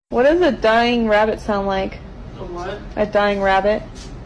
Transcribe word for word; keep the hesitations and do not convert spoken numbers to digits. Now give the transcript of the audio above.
What does a dying rabbit sound like? A what? A dying rabbit.